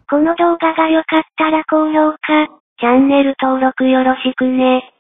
この動画が良かったら高評価、チャンネル登録よろしくね。